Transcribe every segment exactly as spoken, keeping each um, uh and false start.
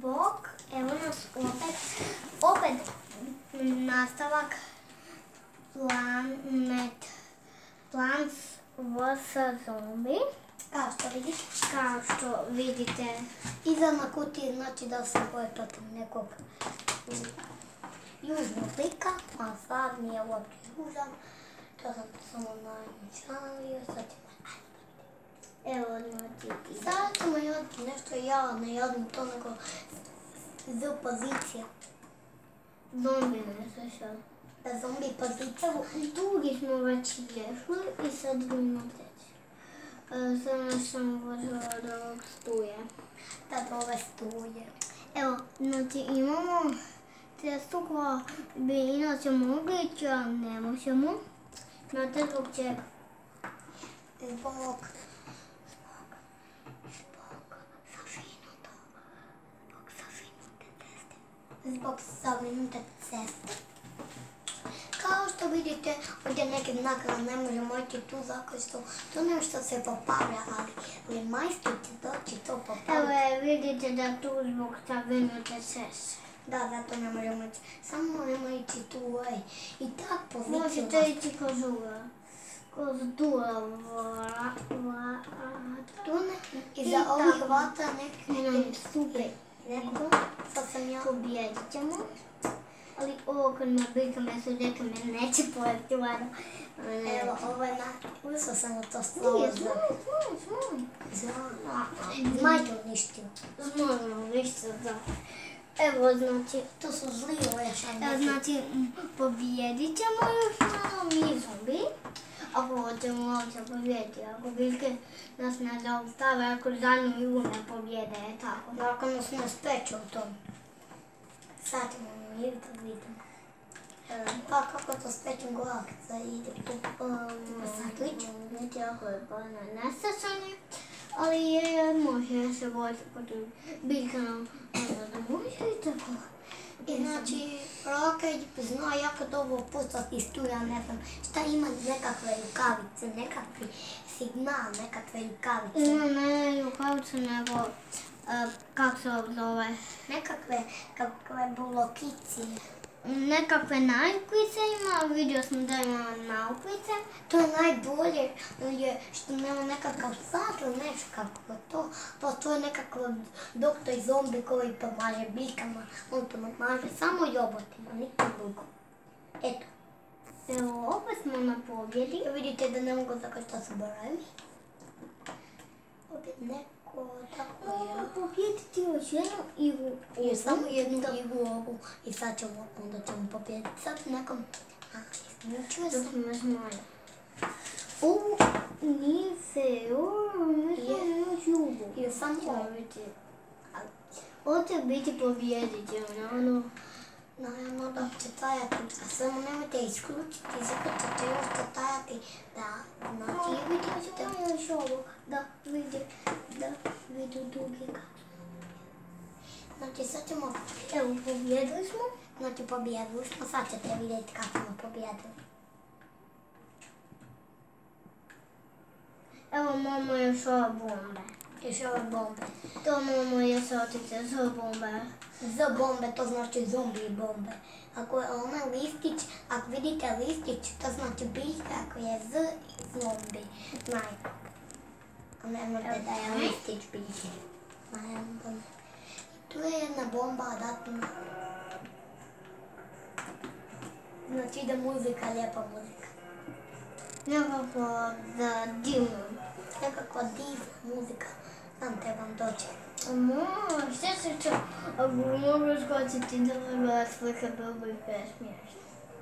bok, evo nas opet, opet nastavak Planet Plants vs Zombi. Kao što vidite. Kao što vidite. Iza na kutiji znači da se boje protiv nekog južnog lika, a sad nije uopće južan. To sam samo najničavio, sad ćemo... Evo znači... Sad ćemo joditi nešto ja, ne jodim to nego z pozicija. Zombi nešto što. Da zombi pozicija. Drugi smo već lješli i sad idemo treći. Samo sam uvažila od ovog stuje. Da do ove stuje. Evo, znači imamo cestu koja bi inače mogli ići, a ne možemo. Znate zbog čega? Zbog... Zbog zavinute ceste. Kao što vidite, ovdje neke znakove ne možemo ići tu zato što to nešto se popravlja, ali majstor će doći to popraviti. Evo vidite da tu zbog zavinute ceste. Da, zato ne možemo ići. Samo možemo ići tu ovaj. I tak poziciju... Možete ići kroz uvra. Kroz dura vrata. Iza ovih vrata neki stupe. Neko, sad sam ja... Pobijedit ćemo. Ali ovo kad me bika me su rekao me neće pojeti vada. Evo, ovo je na... Ušla sam u to slovo. Nije, zmoj, zmoj, zmoj. Zmaj to uništio. Zmoj, uništio, da. Evo, znači... To su zli ove šanje. Evo, znači, pobijedit ćemo još malo mi zombi. Ako hoćemo ovdje pobjediti, ako bilke nas ne zaustave, ako zadnju igu ne pobjede, je tako. Ako nas ne speče u tom. Sad ćemo mi da vidimo. Pa kako to spečem golak da ide tu sandvič? Vidite, ako je pa na nesasanje, ali može se vojiti protiv biljka nam da može i tako. I znači, Rocket zna jako dobro pustati iz tu, ja ne znam šta ima nekakve rukavice, nekakvi signal, nekakve rukavice. Ima ne rukavice nego, kako se zove? Nekakve, kakve blokicije. Nekakve naukvice ima, vidio sam da ima naukvice. To je najbolje je što nema nekakav sat ili nešto kako to. Pa to je nekakav doktor zombi koji pomaže biljkama. On to pomaže samo jobotima, nikom drugom. Eto. Evo, opet smo na pobjedi. Vidite da ne mogu tako što se boravi. Opet neko tako je. Mogu pobjediti još jednu igru. I samo jednu igru ovu. I sad ćemo, onda ćemo pobjediti. Sad nekom... A, isključuje se. Dok imaš moja. Ovo nije se, ovo nije još ljubo. I sam ovo. Ovo će biti pobjedit, ono. Naravno da će trajati, a samo nemojte isključiti, zato će još to trajati da, znači, vidite ćete još ovo, da vidi, da vidi drugi kako. Znači sad ćemo, evo pobjedili smo, znači pobjedili smo, sad ćete vidjeti kako smo pobjedili. Evo mamo još ove bombe. Još ove bombe. To mamo još otice za bombe. Za bombe, to znači zombi bombe. Ako je onaj listić, ako vidite listić, to znači biljka, ako je z zombi. Znajte. A ne možete da je listić biljke. I tu je jedna bomba, datna. Znači ide muzika, lijepa muzika. Nekako za divno. Nekako divna muzika. Znam te vam dođe. Može, sve se čo, ako mogu skočiti da gleda slike, bilo bi presmiješno.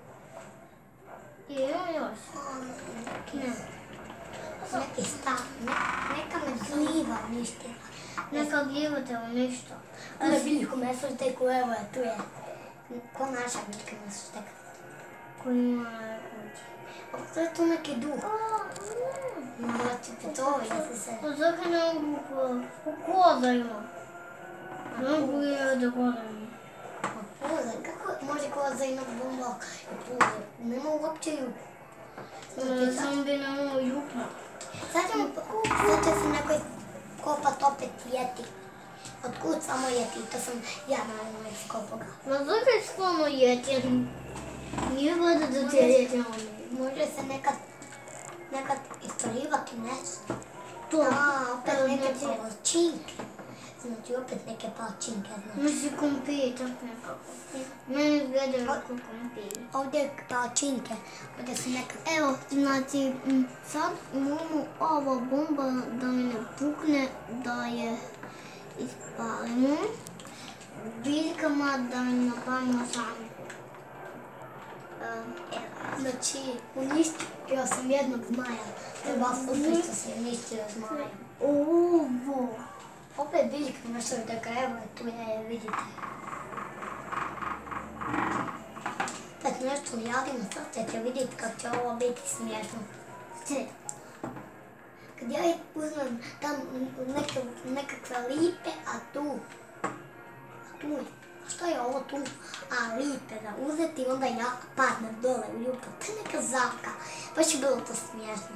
I evo još. Ne. Neki stav, neka me gljiva uništila. Neka gljiva te uništa. Tu je biljku mesošteku, evo je, tu je. Ko naša biljka mesošteka? Ko ima na kući. To je tu neki duh. Znači, petovi, jesi se... Pa zaka ne mogu u koza ima. Ne mogu je da koza ima. Koza, kako može koza imat bomba i puze? Nema uopće juku. Sam bi ne mogu juknuti. Sad će se neko kopat opet jeti. Otkud samo Jeti, to sam ja naravno iskopoga. Ma zakaj stvarno Jeti? Nije valjda da te Jeti oni. Može se nekad, nekad istraživati nešto. To, A, opet to neke znači- palačinke. Znači opet neke palačinke, znači. Misli kompi, tak nekako. Meni izgledaju kao kompi. Ovdje palačinke, ovdje su neka... Evo, znači, m, sad moramo ova bomba da mi ne pukne, da je ispalimo. Biljkama da mi napravimo sami. Evo. Znači, uništio sam jednog zmaja. Treba super što sam uništio zmaja. Ovo. Opet biljka nešto da ga evo tu je, vidite. Kad nešto javimo sad ćete vidjeti kako će ovo biti smiješno. Če? Kad ja uzmem tam neke, nekakve lipe, a tu, a tu, a šta je ovo tu? A lipe da uzeti, onda ja padnem dole u ljubav. To je neka zapka, baš je bilo to smiješno.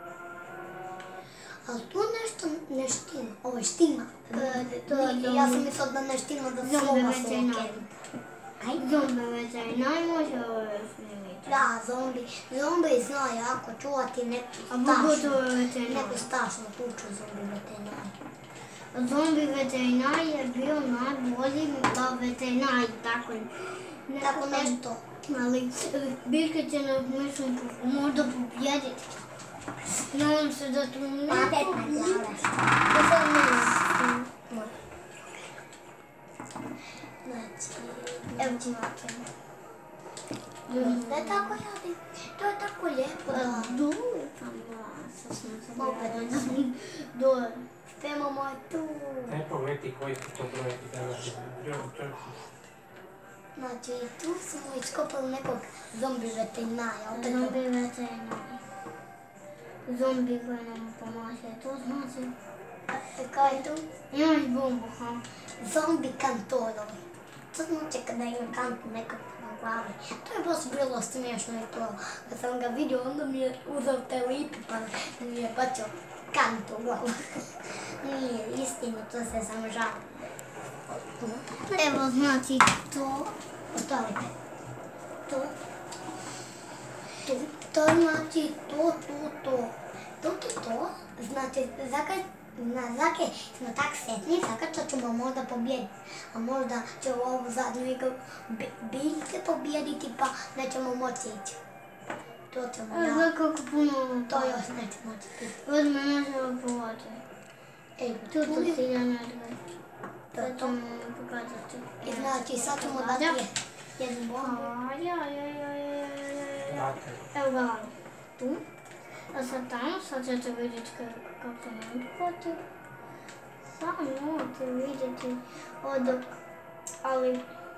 Ali tu nešto ne štima, ovo je štima. E, to je I ja sam mislila da ne štima da Zombi slova su veterinari. okrenuta. Zombi veterinari može ovo još snimiti. Da, zombi, zombi zna jako čuvati neku A pogotovo stašnu, veterinari. neku stašnu kuću zombi veterinari. Zombi veterinar je bio najbolji da veterinari, tako Tako nešto. Ali biljke će nas mislim možda pobijediti. Nadam se da tu ne Pametna glava. Da sad ne znam. Znači, Evo ti ovako. ne tako radi. To je tako lijepo da... Dole tamo, sad smo se Opet. gledali. Dole. Imamo je tu. Ne pometi koji su to brojevi danas. Znači, tu smo iskopali nekog zombi veterinara. Opet Zombi veterinari. Zombi koji nam pomaže, to znači. kaj je tu? Imaš bombu, ha? Zombi kantorovi. To znači kada ima kantu nekog na glavi. To je baš bilo smiješno i to. Kad sam ga vidio, onda mi je uzeo te lipe pa mi je bacio kantu u glavu. Nije istina, to se samo žali. Evo znači to. Ostavite. To. To. To znači to, to, to. To, to, to. Znači, zakaj, na zakaj smo tak sretni, zakaj ćemo možda pobijediti. A možda će u ovu zadnju igru bi- biljke pobijediti pa nećemo moći ići. To ćemo A ja. znaš kako puno To još neće moći biti. od mene može povati. Ej, Tu tu to je. ti ja ne gledam. To je To to. ćemo pokazati. I znači, sad ćemo dati je- jednu bombu. A, ja, ja, ja, ja, ja, ja, ja. Dakle, Evo ga vam. Tu. A sad tamo, sad ćete vidjeti ka- kako nam hvati. Samo možete vidjeti od... Ali...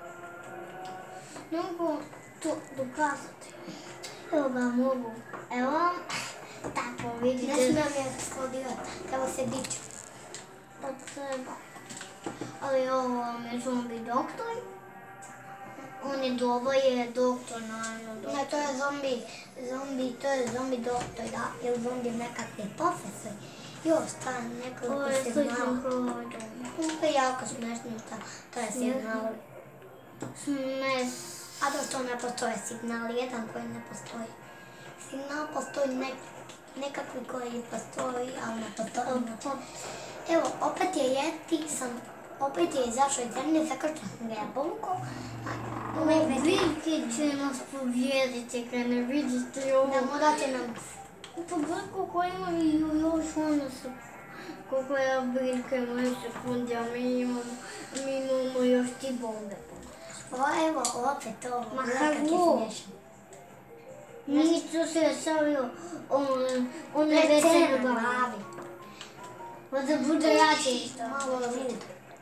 Ne mogu to dokazati. Evo ga mogu. Evo vam. Tako Ne vidite. smijem je sklodirati, treba se dići. Da treba. Ali ovo vam je zombi doktor. On je dobar, je doktor, naravno doktor. Ne, to je zombi, zombi, to je zombi doktor, da, ili zombi nekakvi profesor. Još, ta Ovo nekoliko je slično signala. kao ovaj dom. To je jako smiješno, ta, to je signal. Smes. A da što ne postoje signal, jedan koji ne postoji. Signal postoji nek, nekakvi koji postoji, ali ne postoji inače. Evo, opet je Jeti, sam, opet je izašao iz zemlje, zakrčao sam ga jabolko. Ove biljke će nas pobijediti kad ne vidite ovo. Ne morat će nam... Pa gledaj koliko ima i još ono se... Koliko je biljke imaju sekundi, a mi imamo, mi imamo još ti bombe. O, evo, opet ovo, Ma, gledaj kak je halo. smiješno. Nisu se stavio on, one Ne, vece cena na na glavi. glavi. Pa da bude jače isto. Malo lud.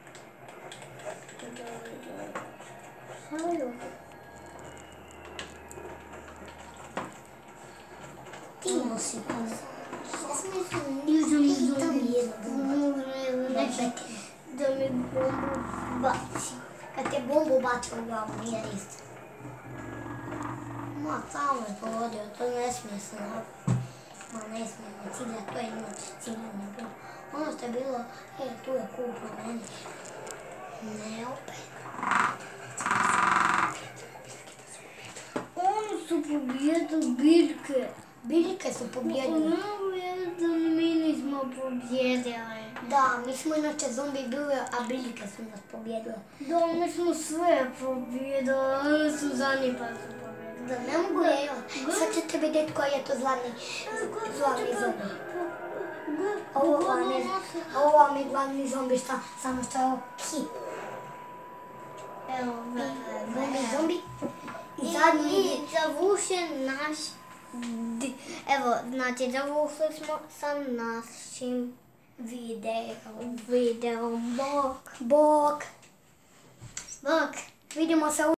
Stavio. Ti nosi puno. Ja sam mislila, Izum, i izum. to mi je jedna bomba. Mogu ne, Ne, neki Betty. da mi bombu baci. Kad te bombu baci u glavu, nije isto. Ma, samo je pogodio, to ne smije se napraviti. Ma, ne smije me ciljati, to je inače ciljanje bilo. Ono što je bilo, e, tu je kup na meni. Ne opet. Oni su pobjedili biljke. Biljke su pobjedili. Ono jedan mi nismo pobjedili. Da, mi smo inače zombi bili, a biljke su nas pobjedile. Da, mi smo sve pobjedili, oni su zadnji pa su pobjedili. Da, ne mogu je, evo. Sad ćete vidjeti koji je to glavni, glavni zombi. Ovo vam je, ovo vam je glavni zombi, šta, samo što je ovo hip. Evo, Zombi, zombi. I zadnji I završen naš... di- Evo, znači završili smo sa našim video. videom. Bok. Bok. Bok. Vidimo se u